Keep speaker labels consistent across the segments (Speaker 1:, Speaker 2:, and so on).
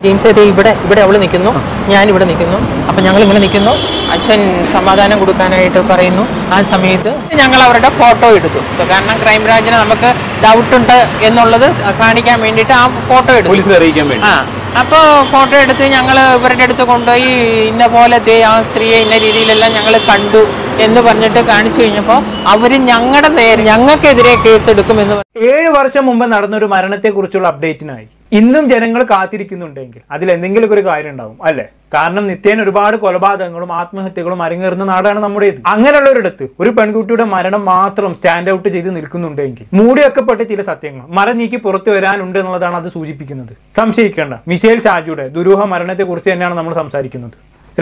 Speaker 1: James ഇവിടെ അവള് നിൽക്കുന്നു, ഞാനിവിടെ നിൽക്കുന്നു. അപ്പം ഞങ്ങൾ ഇങ്ങനെ നിൽക്കുന്നു. അച്ഛൻ സമാധാനം കൊടുക്കാനായിട്ട് പറയുന്നു. ആ സമയത്ത് ഞങ്ങൾ അവരുടെ ഫോട്ടോ എടുത്തു. കാരണം ക്രൈംബ്രാഞ്ചിന് നമുക്ക് ഡൗട്ടുണ്ട് എന്നുള്ളത് കാണിക്കാൻ വേണ്ടിയിട്ട് ആ ഫോട്ടോ എടുത്തു,
Speaker 2: പോലീസിനെ അറിയിക്കാൻ വേണ്ടി.
Speaker 1: അപ്പോൾ ഫോട്ടോ എടുത്ത് ഞങ്ങൾ ഇവരുടെ അടുത്ത് കൊണ്ടുപോയി ഇന്ന പോലത്തെ ആ സ്ത്രീയെ ഇന്ന രീതിയിലെല്ലാം ഞങ്ങൾ കണ്ടു എന്ന് പറഞ്ഞിട്ട് കാണിച്ചു കഴിഞ്ഞപ്പോൾ അവർ ഞങ്ങൾക്കെതിരെ കേസ് എടുക്കുമെന്ന്.
Speaker 3: 7 വർഷം മുമ്പ് നടന്നൊരു മരണത്തെക്കുറിച്ചുള്ള അപ്ഡേറ്റിനായി ഇന്നും ജനങ്ങൾ കാത്തിരിക്കുന്നുണ്ടെങ്കിൽ അതിൽ എന്തെങ്കിലും ഒരു കാര്യം ഉണ്ടാവും അല്ലെ? കാരണം നിത്യേന ഒരുപാട് കൊലപാതകങ്ങളും ആത്മഹത്യകളും അരങ്ങേറുന്ന നാടാണ് നമ്മുടേത്. അങ്ങനെയുള്ള ഒരിടത്ത് ഒരു പെൺകുട്ടിയുടെ മരണം മാത്രം സ്റ്റാൻഡ് ഔട്ട് ചെയ്ത് നിൽക്കുന്നുണ്ടെങ്കിൽ മൂടിവെക്കപ്പെട്ട ചില സത്യങ്ങൾ മറനീക്കി പുറത്തു വരാനുണ്ട് എന്നുള്ളതാണ് അത് സൂചിപ്പിക്കുന്നത്. സംശയിക്കേണ്ട, മിഷേൽ ഷാജിയുടെ ദുരൂഹ മരണത്തെക്കുറിച്ച് തന്നെയാണ് നമ്മൾ സംസാരിക്കുന്നത്.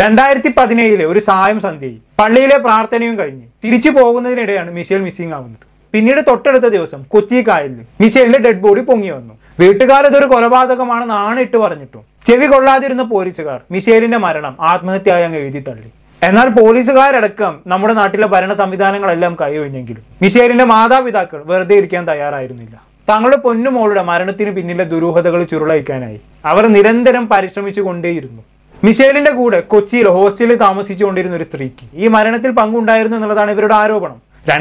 Speaker 3: 2017 ഒരു സായം സന്ധ്യയിൽ പള്ളിയിലെ പ്രാർത്ഥനയും കഴിഞ്ഞ് തിരിച്ചു പോകുന്നതിനിടെയാണ് മിഷേൽ മിസ്സിംഗ് ആവുന്നത്. പിന്നീട് തൊട്ടടുത്ത ദിവസം കൊച്ചി കായലിൽ മിഷേലിന്റെ ഡെഡ് ബോഡി പൊങ്ങി വന്നു. വീട്ടുകാരതൊരു കൊലപാതകമാണ് നാണിട്ട് പറഞ്ഞിട്ടും ചെവി കൊള്ളാതിരുന്ന പോലീസുകാർ മിഷേലിന്റെ മരണം ആത്മഹത്യയായി അങ്ങ് എഴുതി തള്ളി. എന്നാൽ പോലീസുകാരടക്കം നമ്മുടെ നാട്ടിലെ ഭരണ സംവിധാനങ്ങളെല്ലാം കൈയൊഴിഞ്ഞെങ്കിലും മിഷേലിന്റെ മാതാപിതാക്കൾ വെറുതെ ഇരിക്കാൻ തയ്യാറായിരുന്നില്ല. തങ്ങളുടെ പൊന്നുമോളുടെ മരണത്തിന് പിന്നിലെ ദുരൂഹതകൾ ചുരുളയിക്കാനായി അവർ നിരന്തരം പരിശ്രമിച്ചു കൊണ്ടേയിരുന്നു. മിഷേലിന്റെ കൂടെ കൊച്ചിയിൽ ഹോസ്റ്റലിൽ താമസിച്ചുകൊണ്ടിരുന്ന ഒരു സ്ത്രീക്ക് ഈ മരണത്തിൽ പങ്കുണ്ടായിരുന്നു എന്നുള്ളതാണ് ഇവരുടെ ആരോപണം.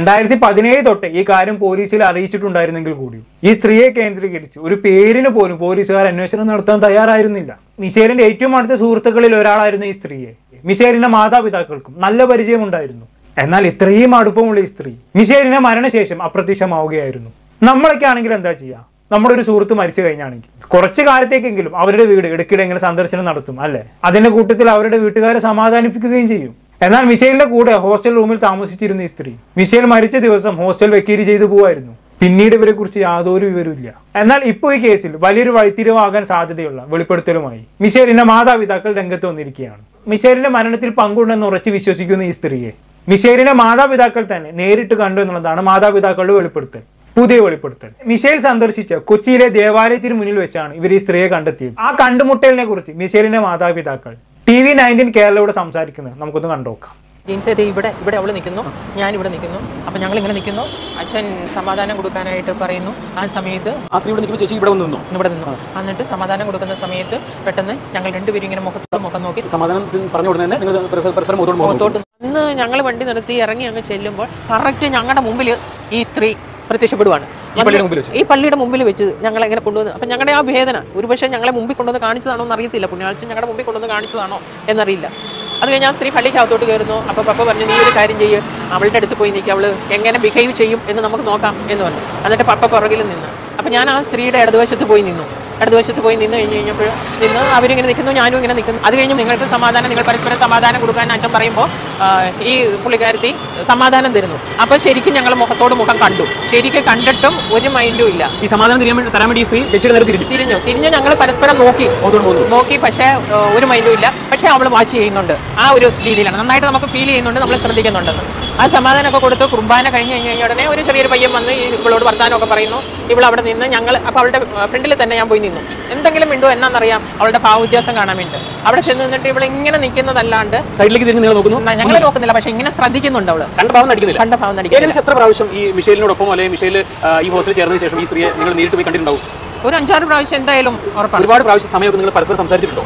Speaker 3: 2017 തൊട്ട് ഈ കാര്യം പോലീസിൽ അറിയിച്ചിട്ടുണ്ടായിരുന്നെങ്കിൽ കൂടിയും ഈ സ്ത്രീയെ കേന്ദ്രീകരിച്ച് ഒരു പേരിന് പോലും പോലീസുകാർ അന്വേഷണം നടത്താൻ തയ്യാറായിരുന്നില്ല. മിഷേലിന്റെ ഏറ്റവും അടുത്ത സുഹൃത്തുക്കളിൽ ഒരാളായിരുന്നു ഈ സ്ത്രീയെ. മിഷേലിന്റെ മാതാപിതാക്കൾക്കും നല്ല പരിചയമുണ്ടായിരുന്നു. എന്നാൽ ഇത്രയും അടുപ്പമുള്ള ഈ സ്ത്രീ മിഷേലിന്റെ മരണശേഷം അപ്രത്യക്ഷമാവുകയായിരുന്നു. നമ്മളൊക്കെ ആണെങ്കിൽ എന്താ ചെയ്യുക? നമ്മുടെ ഒരു സുഹൃത്ത് മരിച്ചു കഴിഞ്ഞാണെങ്കിൽ കുറച്ചു കാലത്തേക്കെങ്കിലും അവരുടെ വീട് ഇടയ്ക്കിടെ ഇങ്ങനെ സന്ദർശനം നടത്തും അല്ലെ? അതിന്റെ കൂട്ടത്തിൽ അവരുടെ വീട്ടുകാരെ സമാധാനിപ്പിക്കുകയും ചെയ്യും. എന്നാൽ മിഷേലിന്റെ കൂടെ ഹോസ്റ്റൽ റൂമിൽ താമസിച്ചിരുന്ന ഈ സ്ത്രീ മിഷേൽ മരിച്ച ദിവസം ഹോസ്റ്റൽ വെക്കേറ്റ് ചെയ്തു പോവായിരുന്നു. പിന്നീട് ഇവരെ കുറിച്ച് യാതൊരു വിവരമില്ല. എന്നാൽ ഇപ്പോൾ ഈ കേസിൽ വലിയൊരു വഴിത്തിരിവാകാൻ സാധ്യതയുള്ള വെളിപ്പെടുത്തലുമായി മിഷേലിന്റെ മാതാപിതാക്കൾ രംഗത്ത് വന്നിരിക്കുകയാണ്. മിഷേലിന്റെ മരണത്തിൽ പങ്കുണ്ടെന്ന് ഉറച്ചു വിശ്വസിക്കുന്ന ഈ സ്ത്രീയെ മിഷേലിന്റെ മാതാപിതാക്കൾ തന്നെ നേരിട്ട് കണ്ടു എന്നുള്ളതാണ് മാതാപിതാക്കളുടെ വെളിപ്പെടുത്തൽ. പുതിയ വെളിപ്പെടുത്തൽ. മിഷേൽ സന്ദർശിച്ച കൊച്ചിയിലെ ദേവാലയത്തിന് മുന്നിൽ വെച്ചാണ് ഇവർ ഈ സ്ത്രീയെ കണ്ടെത്തിയത്. ആ കണ്ടുമുട്ടലിനെ കുറിച്ച് മിഷേലിന്റെ മാതാപിതാക്കൾ TV19 കേരളയോട് സംസാരിക്കുന്നത് നമുക്കൊന്ന് കണ്ടുനോക്കാം.
Speaker 1: ജെയിംസ് ഇവിടെ അവള് നിൽക്കുന്നു, ഞാനിവിടെ നിൽക്കുന്നു. അപ്പം ഞങ്ങൾ ഇങ്ങനെ നിൽക്കുന്നു. അച്ഛൻ സമാധാനം കൊടുക്കാനായിട്ട് പറയുന്നു. ആ സമയത്ത്
Speaker 2: ചേച്ചി ഇവിടെ നിന്നു.
Speaker 1: എന്നിട്ട് സമാധാനം കൊടുക്കുന്ന സമയത്ത് പെട്ടെന്ന് ഞങ്ങൾ രണ്ടുപേരും ഇങ്ങനെ മുഖം നോക്കി
Speaker 2: സമാധാനം പറഞ്ഞു കൊടുത്തന്നെ മുഖത്തോട്ട്
Speaker 1: അന്ന് ഞങ്ങൾ വണ്ടി നിർത്തി ഇറങ്ങി അങ്ങ് ചെല്ലുമ്പോൾ കറക്റ്റ് ഞങ്ങളുടെ മുമ്പിൽ ഈ സ്ത്രീ പ്രത്യക്ഷപ്പെടുവാണ്. ഈ പള്ളിയുടെ മുമ്പിൽ വെച്ച് ഞങ്ങളെ എങ്ങനെ കൊണ്ടുവന്ന് അപ്പം ഞങ്ങളുടെ ആ വേദന ഒരുപക്ഷെ ഞങ്ങളെ മുമ്പിൽ കൊണ്ടുവന്ന് കാണിച്ചതാണോ എന്ന് അറിയത്തില്ല. പുണ്യാഴ്ച ഞങ്ങളുടെ മുമ്പിൽ കൊണ്ടുവന്ന് കാണിച്ചതാണോ എന്നറിയില്ല. അത് കഴിഞ്ഞ് ആ സ്ത്രീ പള്ളിക്കകത്തോട്ട് കയറുന്നു. അപ്പോൾ പപ്പ പറഞ്ഞു, നീ ഒരു കാര്യം ചെയ്യും, അവളുടെ അടുത്ത് പോയി നിൽക്കുക, അവൾ എങ്ങനെ ബിഹേവ് ചെയ്യും എന്ന് നമുക്ക് നോക്കാം എന്ന് പറഞ്ഞു. എന്നിട്ട് പപ്പ പുറകിൽ നിന്ന്. അപ്പം ഞാൻ ആ സ്ത്രീയുടെ ഇടതുവശത്ത് പോയി നിന്ന് കഴിഞ്ഞപ്പോൾ അവരിങ്ങനെ നിൽക്കുന്നു, ഞാനും ഇങ്ങനെ നിൽക്കുന്നു. അത് കഴിഞ്ഞ് നിങ്ങൾ പരസ്പരം സമാധാനം കൊടുക്കാൻ അച്ഛൻ പറയുമ്പോൾ ഈ പുള്ളിക്കാരത്തി സമാധാനം തരുന്നു. അപ്പോൾ ശരിക്കും ഞങ്ങൾ മുഖത്തോട് മുഖം കണ്ടു. ശരിക്കും കണ്ടിട്ടും ഒരു മൈൻഡും ഇല്ല.
Speaker 2: ഈ സമാധാനം തരാൻ വേണ്ടി
Speaker 1: തിരിഞ്ഞു ഞങ്ങൾ പരസ്പരം നോക്കി പക്ഷേ ഒരു മൈൻഡും ഇല്ല. പക്ഷേ അവൾ വാച്ച് ചെയ്യുന്നുണ്ട്. ആ ഒരു രീതിയിലാണ് നന്നായിട്ട് നമുക്ക് ഫീൽ ചെയ്യുന്നുണ്ട്, നമ്മൾ ശ്രദ്ധിക്കുന്നുണ്ടെന്ന്. ആ സമാധാനമൊക്കെ കൊടുത്ത് കുർബാന കഴിഞ്ഞ് ഉടനെ ഒരു ചെറിയൊരു പയ്യൻ വന്ന് ഇവളോട് വർത്താനമൊക്കെ പറയുന്നു. ഇവൾ അവിടെ നിന്ന് ഞങ്ങൾ അപ്പോൾ അവളുടെ ഫ്രണ്ടിൽ തന്നെ ഞാൻ പോയി നിന്നു. എന്തെങ്കിലും ഉണ്ടോ എന്നാണെന്നറിയാം, അവളുടെ ഭാവവ്യത്യാസം കാണാൻ വേണ്ടി അവിടെ ചെന്ന് നിന്നിട്ട് ഇവിടെ ഇങ്ങനെ നിൽക്കുന്നതല്ലാണ്ട്
Speaker 2: സൈഡിലേക്ക്
Speaker 1: ഞങ്ങൾ നോക്കുന്നില്ല. പക്ഷെ ഇങ്ങനെ ശ്രദ്ധിക്കുന്നുണ്ട്. അവള് കണ്ട ഭാവം നടിക്കുന്നില്ല.
Speaker 2: എത്ര പ്രാവശ്യം ഈ മിഷേലിനോടൊപ്പം അല്ലെങ്കിൽ മിഷേൽ ഈ ഹോസ്റ്റലിൽ ചേർന്നതിന് ശേഷം ഈ സ്ത്രീയെ നിങ്ങൾ നേരിട്ട് പോയി കണ്ടിട്ടുണ്ടാവും?
Speaker 1: ഒരു 5-6 പ്രാവശ്യം എന്തായാലും ഉറപ്പാണ്.
Speaker 2: ഒരുപാട് പ്രാവശ്യം സമയമൊക്കെ നിങ്ങൾ പരസ്പരം സംസാരിച്ചിട്ടുണ്ടോ?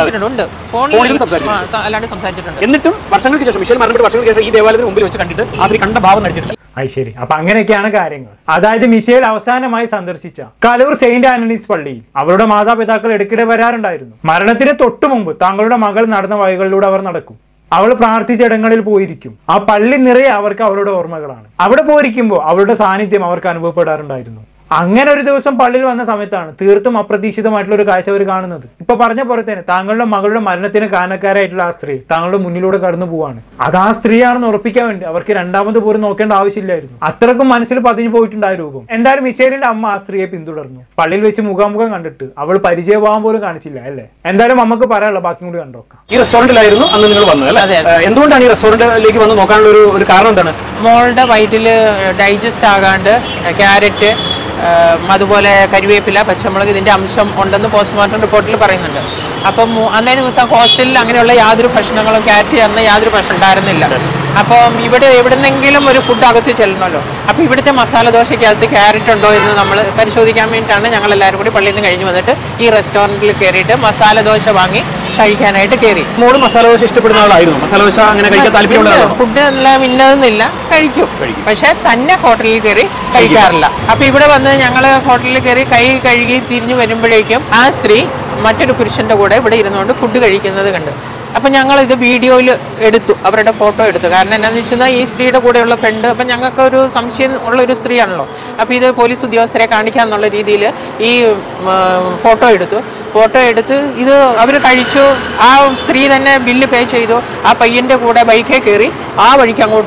Speaker 1: അല്ലാണ്ട് സംസാരിച്ചിട്ടുണ്ട്.
Speaker 2: എന്നിട്ടും വർഷങ്ങൾക്ക് ശേഷം മിഷേൽ മരണപ്പെട്ട വർഷങ്ങൾക്ക് ശേഷം ഈ ദേവാലയത്തിന് മുമ്പിൽ വെച്ച് കണ്ടിട്ട് ആ സ്ത്രീ കണ്ട ഭാവം നടിച്ചിട്ടില്ല.
Speaker 3: ശരി, അപ്പൊ അങ്ങനെയൊക്കെയാണ് കാര്യങ്ങൾ. അതായത് മിഷേൽ അവസാനമായി സന്ദർശിച്ച കലൂർ സെയിന്റ് ആന്റണീസ് പള്ളിയിൽ അവരുടെ മാതാപിതാക്കൾ ഇടയ്ക്കിടെ വരാറുണ്ടായിരുന്നു. മരണത്തിന് തൊട്ടു മുമ്പ് താങ്കളുടെ മകൾ നടന്ന വഴികളിലൂടെ അവർ നടക്കും. അവൾ പ്രാർത്ഥിച്ച ഇടങ്ങളിൽ പോയിരിക്കും. ആ പള്ളി നിറയെ അവർക്ക് അവരുടെ ഓർമ്മകളാണ്. അവിടെ പോയിരിക്കുമ്പോൾ അവളുടെ സാന്നിധ്യം അവർക്ക് അനുഭവപ്പെടാറുണ്ടായിരുന്നു. അങ്ങനെ ഒരു ദിവസം പള്ളിയിൽ വന്ന സമയത്താണ് തീർത്തും അപ്രതീക്ഷിതമായിട്ടുള്ള ഒരു കാഴ്ച അവർ കാണുന്നത്. ഇപ്പൊ പറഞ്ഞ പോലെ തന്നെ താങ്കളുടെ മകളുടെ മരണത്തിന് കാരണക്കാരായിട്ടുള്ള ആ സ്ത്രീ താങ്കളുടെ മുന്നിലൂടെ കടന്നു പോവാണ്. അത് ആ സ്ത്രീയാണെന്ന് ഉറപ്പിക്കാൻ വേണ്ടി അവർക്ക് രണ്ടാമത് പോലും നോക്കേണ്ട ആവശ്യമില്ലായിരുന്നു. അത്രക്കും മനസ്സിൽ പതിഞ്ഞു പോയിട്ടുണ്ടായ രൂപം. എന്തായാലും മിഷേലിന്റെ അമ്മ ആ സ്ത്രീയെ പിന്തുടർന്നു. പള്ളിയിൽ വെച്ച് മുഖാമുഖം കണ്ടിട്ട് അവൾ പരിചയഭാവം പോലും കാണിച്ചില്ല അല്ലേ? എന്തായാലും നമുക്ക് പറയാനുള്ള ബാക്കി കൂടി കണ്ടോക്കാം.
Speaker 2: ഈ റെസ്റ്റോറന്റിലായിരുന്നു അന്ന് നിങ്ങൾ വന്നത് അല്ലേ? എന്തുകൊണ്ടാണ് ഈ റെസ്റ്റോറന്റിലേക്ക് വന്ന് നോക്കാനുള്ള ഒരു കാരണം എന്താണ്?
Speaker 1: മോളുടെ വയറ്റില് ഡൈജസ്റ്റ് ആകാണ്ട് ക്യാരറ്റ്, അതുപോലെ കരിവേപ്പില, പച്ചമുളക് ഇതിന്റെ അംശം ഉണ്ടെന്ന് പോസ്റ്റ്മോർട്ടം റിപ്പോർട്ടിൽ പറയുന്നുണ്ട്. അപ്പം അന്നേ ദിവസം ഹോസ്റ്റലിൽ അങ്ങനെയുള്ള യാതൊരു ഭക്ഷണങ്ങളും ക്യാരറ്റ് ചേർന്ന യാതൊരു ഭക്ഷണം ഉണ്ടായിരുന്നില്ല. അപ്പം ഇവിടെ എവിടുന്നെങ്കിലും ഒരു ഫുഡ് അകത്ത് ചെല്ലണമല്ലോ. അപ്പോൾ ഇവിടുത്തെ മസാല ദോശയ്ക്കകത്ത് ക്യാരറ്റ് ഉണ്ടോ എന്ന് നമ്മൾ പരിശോധിക്കാൻ വേണ്ടിയിട്ടാണ് ഞങ്ങളെല്ലാവരും കൂടി പള്ളിയിൽ നിന്ന് കഴിഞ്ഞ് വന്നിട്ട് ഈ റെസ്റ്റോറൻറ്റിൽ കയറിയിട്ട് മസാല ദോശ വാങ്ങി കഴിക്കാനായിട്ട് കയറി.
Speaker 2: മോള് മസാല ദോശ ഇഷ്ടപ്പെടുന്ന ആളായിരുന്നു? മസാല ദോശ അങ്ങനെ കഴിക്കാൻ താല്പര്യമുള്ളതാണോ?
Speaker 1: ഫുഡ് എല്ലാം ഇന്നതെന്നില്ല, കഴിക്കും, പക്ഷെ തന്നെ ഹോട്ടലിൽ കയറി കഴിക്കാറില്ല. അപ്പോൾ ഇവിടെ വന്ന് ഞങ്ങൾ ഹോട്ടലിൽ കയറി കൈ കഴുകി തിരിഞ്ഞു വരുമ്പോഴേക്കും ആ സ്ത്രീ മറ്റൊരു പുരുഷന്റെ കൂടെ ഇവിടെ ഇരുന്നുകൊണ്ട് ഫുഡ് കഴിക്കുന്നത് കണ്ടു. അപ്പം ഞങ്ങൾ ഇത് വീഡിയോയിൽ എടുത്തു, അവരുടെ ഫോട്ടോ എടുത്തു. കാരണം എന്താണെന്ന് വെച്ചാൽ ഈ സ്ത്രീയുടെ കൂടെയുള്ള ഫ്രണ്ട്, അപ്പം ഞങ്ങൾക്കൊരു സംശയം ഉള്ളൊരു സ്ത്രീയാണല്ലോ. അപ്പോൾ ഇത് പോലീസ് ഉദ്യോഗസ്ഥരെ കാണിക്കാന്നുള്ള രീതിയിൽ ഈ ഫോട്ടോ എടുത്ത് ഇത് അവർ കഴിച്ചു. ആ സ്ത്രീ തന്നെ ബില്ല് പേ ചെയ്തു. ആ പയ്യന്റെ കൂടെ ബൈക്കേ കയറി ആ വഴിക്ക് അങ്ങോട്ട്.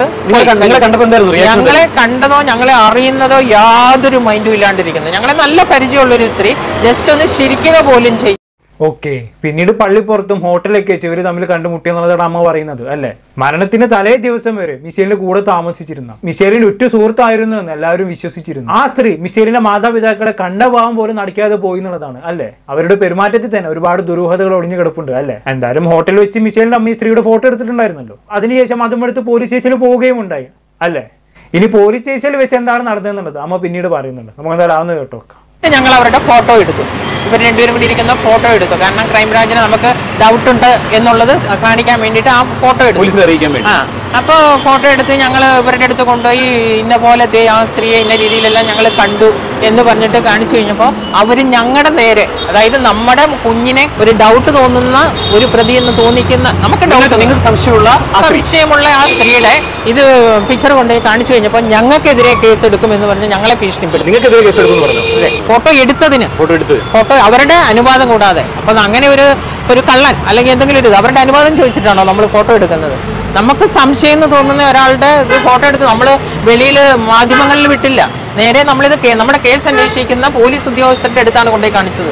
Speaker 1: ഞങ്ങളെ കണ്ടതോ ഞങ്ങളെ അറിയുന്നതോ യാതൊരു മൈൻഡും ഇല്ലാണ്ടിരിക്കുന്നു. ഞങ്ങളെ നല്ല പരിചയമുള്ളൊരു സ്ത്രീ ജസ്റ്റ് ഒന്ന് ചിരിക്കുക പോലും ചെയ്യും.
Speaker 3: ഓക്കെ, പിന്നീട് പള്ളിപ്പുറത്തും ഹോട്ടലൊക്കെ വെച്ച് ഇവര് തമ്മിൽ കണ്ടുമുട്ടി എന്നുള്ളതാണ് അമ്മ പറയുന്നത് അല്ലെ. മരണത്തിന് തലേ ദിവസം വരെ മിഷേലിന്റെ കൂടെ താമസിച്ചിരുന്ന, മിഷേലിന്റെ ഉറ്റ സുഹൃത്തായിരുന്നു എന്ന് എല്ലാവരും വിശ്വസിച്ചിരുന്നു. ആ സ്ത്രീ മിഷേലിന്റെ മാതാപിതാക്കളെ കണ്ട ഭാവം പോലും നടക്കാതെ പോയി എന്നുള്ളതാണ് അല്ലെ. അവരുടെ പെരുമാറ്റത്തിൽ തന്നെ ഒരുപാട് ദുരൂഹതകൾ ഒളിഞ്ഞു കിടപ്പുണ്ട് അല്ലെ. എന്തായാലും ഹോട്ടലിൽ വെച്ച് മിഷേലിന്റെ അമ്മ ഈ സ്ത്രീയുടെ ഫോട്ടോ എടുത്തിട്ടുണ്ടായിരുന്നല്ലോ. അതിനുശേഷം അതും എടുത്ത് പോലീസ് സ്റ്റേഷനിൽ പോവുകയും ഉണ്ടായി അല്ലെ. ഇനി പോലീസ് സ്റ്റേഷനിൽ വെച്ച് എന്താണ് നടന്നതെന്നുള്ളത് അമ്മ പിന്നീട് പറയുന്നുണ്ട്. നമുക്ക് എന്തായാലും ആവുന്ന കേട്ടോ.
Speaker 1: ഞങ്ങൾ അവരുടെ ഫോട്ടോ എടുത്തു, ഇവർ രണ്ടുപേരും കൂടി ഇരിക്കുന്ന ഫോട്ടോ എടുത്തു. കാരണം ക്രൈംബ്രാഞ്ചിന് നമുക്ക് ഡൗട്ട് ഉണ്ട് എന്നുള്ളത് കാണിക്കാൻ വേണ്ടിയിട്ട് ആ ഫോട്ടോ എടുത്തു. അപ്പോൾ ഫോട്ടോ എടുത്ത് ഞങ്ങൾ ഇവരുടെ അടുത്ത് കൊണ്ടുപോയി ഇന്ന പോലത്തെ ആ സ്ത്രീയെ ഇന്ന രീതിയിലെല്ലാം ഞങ്ങൾ കണ്ടു എന്ന് പറഞ്ഞിട്ട് കാണിച്ചു കഴിഞ്ഞപ്പോൾ അവർ ഞങ്ങളുടെ നേരെ, അതായത് നമ്മുടെ കുഞ്ഞിനെ ഒരു ഡൗട്ട് തോന്നുന്ന ഒരു പ്രതി എന്ന് തോന്നിക്കുന്ന, നമുക്ക് സംശയമുള്ള ആ സ്ത്രീയുടെ ഇത് പിക്ചർ കൊണ്ടുപോയി കാണിച്ചു കഴിഞ്ഞപ്പോൾ ഞങ്ങൾക്കെതിരെ കേസ് എടുക്കുമെന്ന് പറഞ്ഞ് ഞങ്ങളെ ഭീഷണിപ്പെടുത്തി. ഫോട്ടോ എടുത്തതിന് ഫോട്ടോ അവരുടെ അനുവാദം കൂടാതെ. അപ്പം അങ്ങനെ ഒരു കള്ളൻ അല്ലെങ്കിൽ എന്തെങ്കിലും ഒരു അവരുടെ അനുവാദം ചോദിച്ചിട്ടാണോ നമ്മൾ ഫോട്ടോ എടുക്കുന്നത്? നമുക്ക് സംശയം എന്ന് തോന്നുന്ന ഒരാളുടെ ഇത് ഫോട്ടോ എടുത്ത് നമ്മൾ വെളിയിൽ മാധ്യമങ്ങളിൽ വിട്ടില്ല. നേരെ നമ്മളിത് നമ്മുടെ കേസ് അന്വേഷിക്കുന്ന പോലീസ് ഉദ്യോഗസ്ഥരുടെ അടുത്താണ് കൊണ്ടുപോയി കാണിച്ചത്.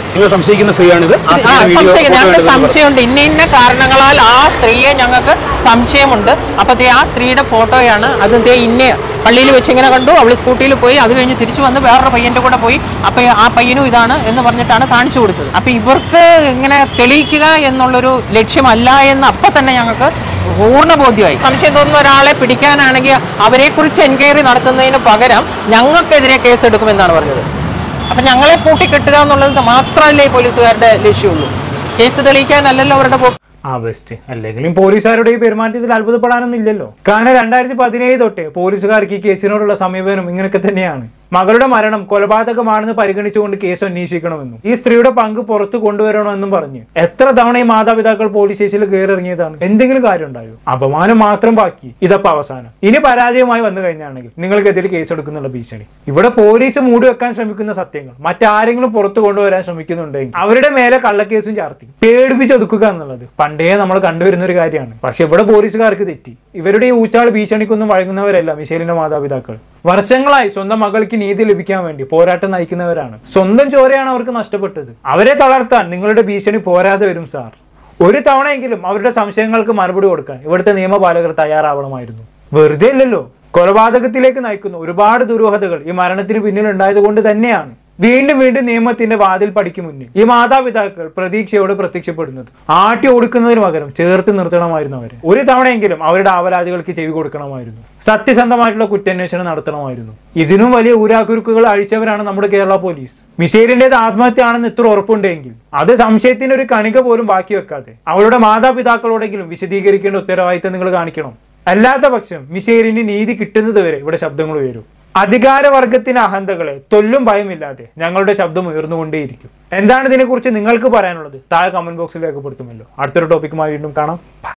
Speaker 1: ഞങ്ങൾക്ക് സംശയമുണ്ട്, ഇന്ന കാരണങ്ങളാൽ ആ സ്ത്രീയെ ഞങ്ങൾക്ക് സംശയമുണ്ട്. അപ്പത്തേ ആ സ്ത്രീയുടെ ഫോട്ടോയാണ് അത്. ഇന്ന പള്ളിയിൽ വെച്ച് ഇങ്ങനെ കണ്ടു, അവൾ സ്കൂട്ടിയിൽ പോയി, അത് കഴിഞ്ഞ് തിരിച്ചു വന്ന് വേറൊരു പയ്യന്റെ കൂടെ പോയി. അപ്പൊ ആ പയ്യനും ഇതാണ് എന്ന് പറഞ്ഞിട്ടാണ് കാണിച്ചു കൊടുത്തത്. അപ്പൊ ഇവർക്ക് ഇങ്ങനെ തെളിയിക്കുക എന്നുള്ളൊരു ലക്ഷ്യമല്ല എന്ന് അപ്പൊ തന്നെ ഞങ്ങൾക്ക് പൂർണ്ണ ബോധ്യമായി. സംശയം തോന്നുന്ന ഒരാളെ പിടിക്കാനാണെങ്കിൽ അവരെ കുറിച്ച് എൻക്വയറി നടത്തുന്നതിന് പകരം ഞങ്ങൾക്കെതിരെ കേസെടുക്കുമെന്നാണ് പറഞ്ഞത്. അപ്പൊ ഞങ്ങളെ പൂട്ടിക്കെട്ടുക എന്നുള്ളത് മാത്രമല്ലേ പോലീസുകാരുടെ ലക്ഷ്യമുള്ളൂ, കേസ് തെളിയിക്കാനല്ലല്ലോ അവരുടെ
Speaker 3: ബെസ്റ്റ്. അല്ലെങ്കിലും പോലീസുകാരുടെ ഈ പെരുമാറ്റത്തിൽ അത്ഭുതപ്പെടാനൊന്നും ഇല്ലല്ലോ. കാരണം 2017 തൊട്ടേ പോലീസുകാർക്ക് ഈ കേസിനോടുള്ള സമീപനം ഇങ്ങനെയൊക്കെ തന്നെയാണ്. മകളുടെ മരണം കൊലപാതകമാണെന്ന് പരിഗണിച്ചുകൊണ്ട് കേസ് അന്വേഷിക്കണമെന്നും ഈ സ്ത്രീയുടെ പങ്ക് പുറത്തു കൊണ്ടുവരണമെന്നും പറഞ്ഞ് എത്ര തവണ ഈ മാതാപിതാക്കൾ പോലീസ് സ്റ്റേഷനിൽ കയറിറങ്ങിയതാണ്? എന്തെങ്കിലും കാര്യം ഉണ്ടായോ? അപമാനം മാത്രം ബാക്കി. ഇതപ്പോ അവസാനം. ഇനി പരാജയമായി വന്നു കഴിഞ്ഞാണെങ്കിൽ നിങ്ങൾക്കെതിരെ കേസെടുക്കുന്നുള്ള ഭീഷണി. ഇവിടെ പോലീസ് മൂടി വെക്കാൻ ശ്രമിക്കുന്ന സത്യങ്ങൾ മറ്റാരെങ്കിലും പുറത്തു കൊണ്ടുവരാൻ ശ്രമിക്കുന്നുണ്ടെങ്കിൽ അവരുടെ മേലെ കള്ളക്കേസും ചാർത്തി പേടിപ്പിച്ചൊതുക്കുക എന്നുള്ളത് പണ്ടേ നമ്മൾ കണ്ടുവരുന്ന ഒരു കാര്യമാണ്. പക്ഷെ ഇവിടെ പോലീസുകാർക്ക് തെറ്റി. ഇവരുടെ ഈ ഊച്ചാൾ ഭീഷണിക്കൊന്നും വഴങ്ങുന്നവരല്ല മിഷേലിന്റെ മാതാപിതാക്കൾ. വർഷങ്ങളായി സ്വന്തം മകൾക്ക് നീതി ലഭിക്കാൻ വേണ്ടി പോരാട്ടം നയിക്കുന്നവരാണ്. സ്വന്തം ചോരയാണ് അവർക്ക് നഷ്ടപ്പെട്ടത്. അവരെ തളർത്താൻ നിങ്ങളുടെ ഭീഷണി പോരാതെ വരും സാർ. ഒരു തവണയെങ്കിലും അവരുടെ സംശയങ്ങൾക്ക് മറുപടി കൊടുക്കാൻ ഇവിടുത്തെ നിയമപാലകർ തയ്യാറാവണമായിരുന്നു. വെറുതെ അല്ലല്ലോ. കൊലപാതകത്തിലേക്ക് നയിക്കുന്ന ഒരുപാട് ദുരൂഹതകൾ ഈ മരണത്തിന് പിന്നിൽ ഉണ്ടായത് കൊണ്ട് തന്നെയാണ് വീണ്ടും നിയമത്തിന്റെ വാതിൽ പടിക്ക് മുന്നിൽ ഈ മാതാപിതാക്കൾ പ്രതീക്ഷയോട് പ്രത്യക്ഷപ്പെടുന്നത്. ആട്ടി ഓടിക്കുന്നതിന് പകരം ചേർത്ത് നിർത്തണമായിരുന്നു അവരെ. ഒരു തവണയെങ്കിലും അവരുടെ ആവലാതികൾക്ക് ചെവി കൊടുക്കണമായിരുന്നു. സത്യസന്ധമായിട്ടുള്ള കുറ്റാന്വേഷണം നടത്തണമായിരുന്നു. ഇതിനും വലിയ ഊരാക്കുരുക്കുകൾ അഴിച്ചവരാണ് നമ്മുടെ കേരള പോലീസ്. മിഷേലിന്റേത് ആത്മഹത്യയാണെന്ന് ഇത്ര ഉറപ്പുണ്ടെങ്കിൽ അത് സംശയത്തിന് ഒരു കണിക പോലും ബാക്കി വെക്കാതെ അവളുടെ മാതാപിതാക്കളോടെങ്കിലും വിശദീകരിക്കേണ്ട ഉത്തരവാദിത്തം നിങ്ങൾ കാണിക്കണം. അല്ലാത്ത പക്ഷം മിഷേലിന് നീതി കിട്ടുന്നത് വരെ ഇവിടെ ശബ്ദങ്ങൾ ഉയരും. അധികാരവർഗത്തിന് അഹന്തകളെ തൊല്ലും ഭയമില്ലാതെ ഞങ്ങളുടെ ശബ്ദം ഉയർന്നുകൊണ്ടേയിരിക്കും. എന്താണ് ഇതിനെക്കുറിച്ച് നിങ്ങൾക്ക് പറയാനുള്ളത്? താഴെ കമന്റ് ബോക്സിൽ രേഖപ്പെടുത്തുമല്ലോ. അടുത്തൊരു ടോപ്പിക്കുമായി വീണ്ടും കാണാം.